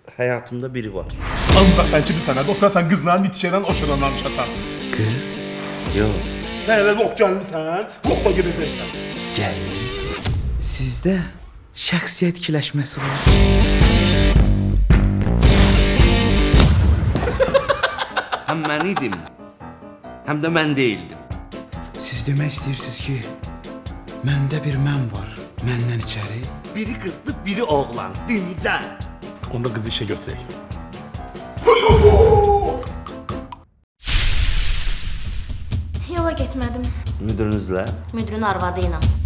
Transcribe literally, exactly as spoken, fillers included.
həyatımda biri var. Ancaq sən kimi sənədə oturasan qızla nitişərən oşadan danışasan. Qız? Yox. Sən elə yox gəlmisən, yox da gedəcəksən. Gəlim. Sizdə şəxsiyyət ikiləşməsi var. Həm mən idim, həm də mən deyildim. Siz demək istəyirsiniz ki, məndə bir mən var, məndən içəri. Biri qızdı, biri oğlan, dincə. Onda qızı işə götürək. Yola getmədim. Müdürünüzlə? Müdürün arvadı ilə.